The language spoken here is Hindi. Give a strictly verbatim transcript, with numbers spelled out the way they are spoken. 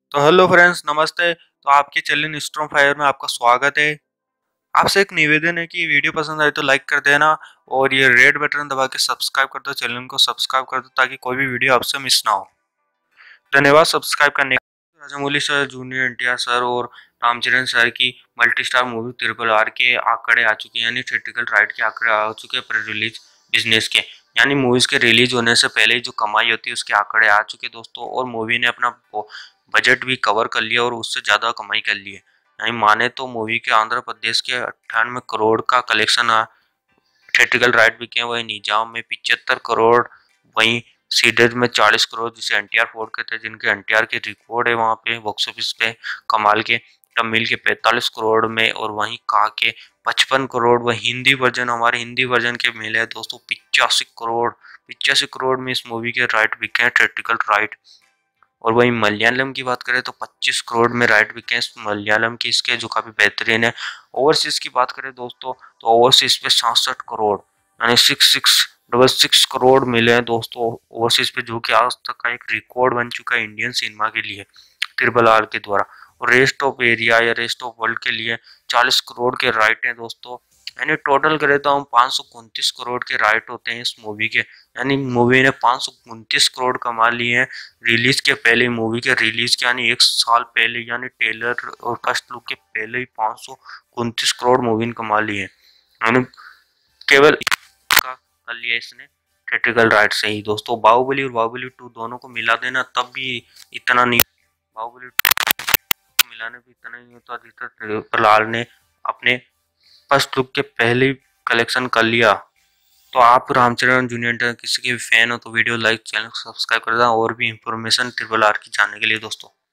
तो हेलो फ्रेंड्स, नमस्ते। तो आपके चैनल स्ट्रॉन्ग फायर में आपका स्वागत है। आपसे एक निवेदन है कि वीडियो पसंद आए तो लाइक कर देना और ये रेड बटन दबा के सब्सक्राइब कर दो, चैनल को सब्सक्राइब कर दो ताकि कोई भी वीडियो आपसे मिस ना हो। धन्यवाद सब्सक्राइब करने का। Rajamouli sir, junior NTR sir और रामचरण सर की multi star movie triple R के आंकड़े आ चुके हैं, यानी थिएट्रिकल राइट के आंकड़े आ चुके हैं प्री रिलीज बिजनेस के, यानी मूवीज के रिलीज होने से पहले ही जो कमाई होती है उसके आंकड़े आ चुके दोस्तों। और मूवी ने अपना बजट भी कवर कर लिया और उससे ज़्यादा कमाई कर ली है। यानी माने तो मूवी के आंध्र प्रदेश के अट्ठानवे करोड़ का कलेक्शन थिएट्रिकल राइट बिके हैं, वही निजाम में पिचहत्तर करोड़, वहीं सीडेड में चालीस करोड़, जिसे एनटीआर फोर्ड कहते हैं, जिनके एनटीआर के रिकॉर्ड है वहाँ पे बॉक्स ऑफिस पे कमाल के। तब मिल के पैंतालीस करोड़ में, और वहीं कहा के पचपन करोड़, वह हिंदी वर्जन, हमारे हिंदी वर्जन के मिले हैं दोस्तों पिचासी करोड़। पिचासी करोड़ में इस मूवी के राइट बिके हैं, थिएट्रिकल राइट। और वहीं मलयालम की बात करें तो पच्चीस करोड़ में राइट बिके हैं मलयालम की इसके, जो काफी बेहतरीन है। ओवरसीज की बात करें दोस्तों तो ओवरसीज पे छियासठ करोड़, यानी six six double six crore मिले हैं दोस्तों ओवरसीज पे, जो कि आज तक का एक रिकॉर्ड बन चुका है इंडियन सिनेमा के लिए ट्रिपल आर के द्वारा। और रेस्ट ऑफ एरिया या रेस्ट ऑफ वर्ल्ड के लिए चालीस करोड़ के राइट हैं दोस्तों। यानी टोटल करें तो हम पाँच सौ उनतीस करोड़ के राइट होते हैं इस मूवी के। यानी मूवी ने पाँच सौ उनतीस करोड़ कमा लिए हैं रिलीज के पहले, मूवी के रिलीज के यानी एक साल पहले, यानी ट्रेलर और फर्स्ट लुक के पहले ही पाँच सौ उनतीस करोड़ मूवी ने कमा लिए हैं। यानी केवल का कर लिया इसने थिएट्रिकल राइट से ही दोस्तों। बाहुबली और बाहुबली टू दोनों को मिला देना तब भी इतना नहीं, बाहुबली टू मिलाने भी इतना नहीं होता जितना ट्रिपल आर ने अपने फर्स्ट लुक के पहले ही कलेक्शन कर लिया। तो आप रामचरण जूनियर किसी के भी फैन हो तो वीडियो लाइक, चैनल को सब्सक्राइब कर देना और भी इंफॉर्मेशन ट्रिपल आर की जानने के लिए दोस्तों।